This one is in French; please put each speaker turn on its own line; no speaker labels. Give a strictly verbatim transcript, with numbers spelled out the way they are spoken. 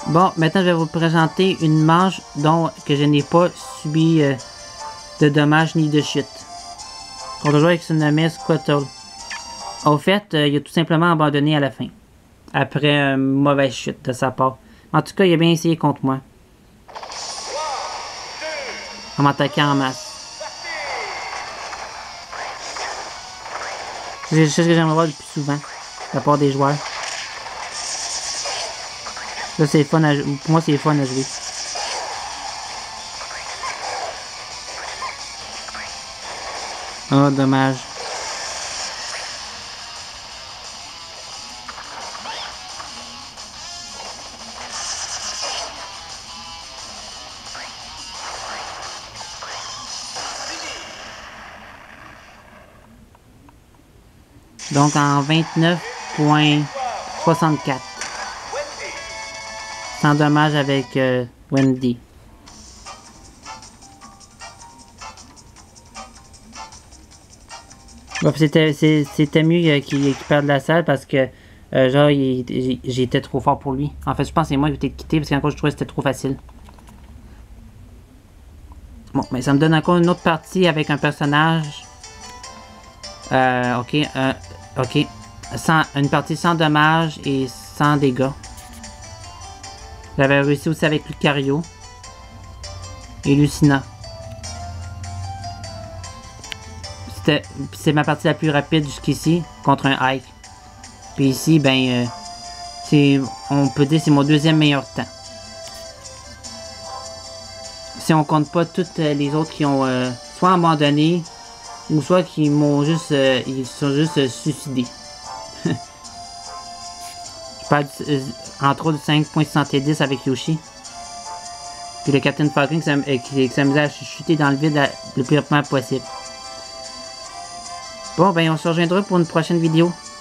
Bon, maintenant je vais vous présenter une manche dont que je n'ai pas subi euh, de dommages ni de chute. Contre le joueur qui se nommait Squirtle. Au fait, euh, il a tout simplement abandonné à la fin. Après une mauvaise chute de sa part. En tout cas, il a bien essayé contre moi. En m'attaquant en masse. C'est quelque chose que j'aimerais voir le plus souvent. De la part des joueurs. Ça, c'est fun à jouer. Pour moi, c'est fun à jouer. Oh, dommage. Donc en vingt-neuf virgule soixante-quatre. Sans dommage avec euh, Wendy. Bon, c'était c'était mieux euh, qu'il qu perde la salle parce que euh, genre j'étais trop fort pour lui. En fait, je pense que c'est moi qui ai été quitté parce qu'encore je trouvais que c'était trop facile. Bon, mais ça me donne encore une autre partie avec un personnage. Euh, ok, euh, ok. Sans, une partie sans dommages et sans dégâts. J'avais réussi aussi avec Lucario et Lucina. C'est ma partie la plus rapide jusqu'ici contre un Ike. Puis ici, ben, euh, c'est, on peut dire c'est mon deuxième meilleur temps. Si on compte pas toutes les autres qui ont euh, soit abandonné ou soit qui m'ont juste, euh, ils sont juste euh, suicidés. Je parle euh, entre autres de cinq virgule soixante-dix avec Yoshi. Puis le Captain Falcon qui s'amusait à chuter dans le vide le plus rapidement possible. Bon, ben on se rejoindra pour une prochaine vidéo.